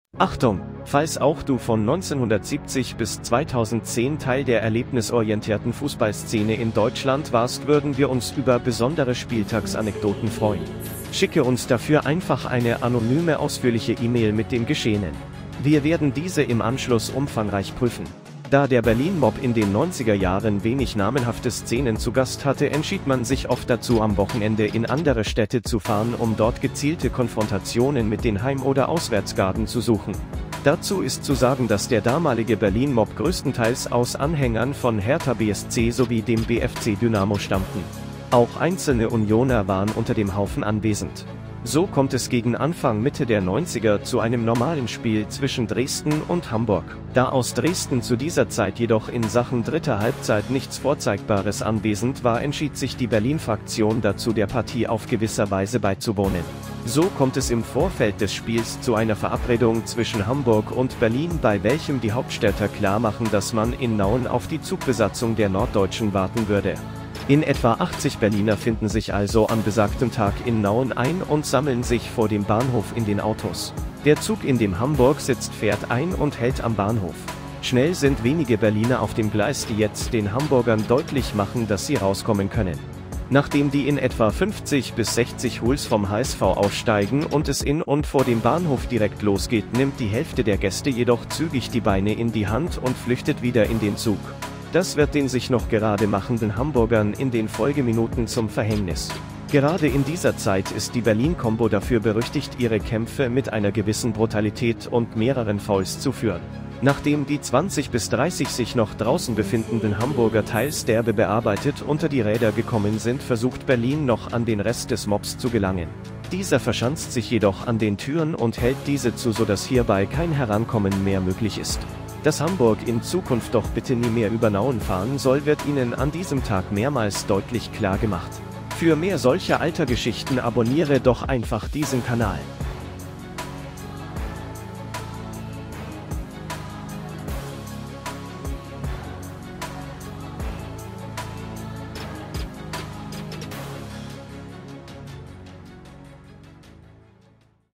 Achtung! Falls auch du von 1970 bis 2010 Teil der erlebnisorientierten Fußballszene in Deutschland warst, würden wir uns über besondere Spieltagsanekdoten freuen. Schicke uns dafür einfach eine anonyme ausführliche E-Mail mit dem Geschehenen. Wir werden diese im Anschluss umfangreich prüfen. Da der Berlin-Mob in den 90er Jahren wenig namenhafte Szenen zu Gast hatte, entschied man sich oft dazu, am Wochenende in andere Städte zu fahren, um dort gezielte Konfrontationen mit den Heim- oder Auswärtsgarden zu suchen. Dazu ist zu sagen, dass der damalige Berlin-Mob größtenteils aus Anhängern von Hertha BSC sowie dem BFC Dynamo stammten. Auch einzelne Unioner waren unter dem Haufen anwesend. So kommt es gegen Anfang Mitte der 90er zu einem normalen Spiel zwischen Dresden und Hamburg. Da aus Dresden zu dieser Zeit jedoch in Sachen dritter Halbzeit nichts Vorzeigbares anwesend war, entschied sich die Berlin-Fraktion dazu, der Partie auf gewisser Weise beizuwohnen. So kommt es im Vorfeld des Spiels zu einer Verabredung zwischen Hamburg und Berlin, bei welchem die Hauptstädter klarmachen, dass man in Nauen auf die Zugbesatzung der Norddeutschen warten würde. In etwa 80 Berliner finden sich also an besagtem Tag in Nauen ein und sammeln sich vor dem Bahnhof in den Autos. Der Zug, in dem Hamburg sitzt, fährt ein und hält am Bahnhof. Schnell sind wenige Berliner auf dem Gleis, die jetzt den Hamburgern deutlich machen, dass sie rauskommen können. Nachdem die in etwa 50 bis 60 Huls vom HSV aussteigen und es in und vor dem Bahnhof direkt losgeht, nimmt die Hälfte der Gäste jedoch zügig die Beine in die Hand und flüchtet wieder in den Zug. Das wird den sich noch gerade machenden Hamburgern in den Folgeminuten zum Verhängnis. Gerade in dieser Zeit ist die Berlin-Kombo dafür berüchtigt, ihre Kämpfe mit einer gewissen Brutalität und mehreren Fouls zu führen. Nachdem die 20 bis 30 sich noch draußen befindenden Hamburger teils derbe bearbeitet unter die Räder gekommen sind, versucht Berlin noch an den Rest des Mobs zu gelangen. Dieser verschanzt sich jedoch an den Türen und hält diese zu, sodass hierbei kein Herankommen mehr möglich ist. Dass Hamburg in Zukunft doch bitte nie mehr über Nauen fahren soll, wird ihnen an diesem Tag mehrmals deutlich klar gemacht. Für mehr solcher alter Geschichten abonniere doch einfach diesen Kanal.